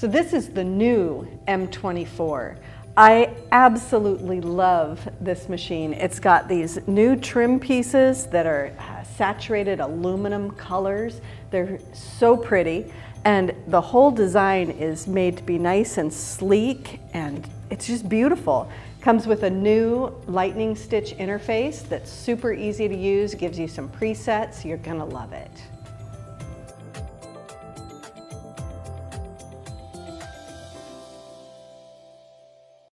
So this is the new M24. I absolutely love this machine. It's got these new trim pieces that are saturated aluminum colors. They're so pretty, and the whole design is made to be nice and sleek, and it's just beautiful. Comes with a new lightning stitch interface that's super easy to use, gives you some presets. You're gonna love it.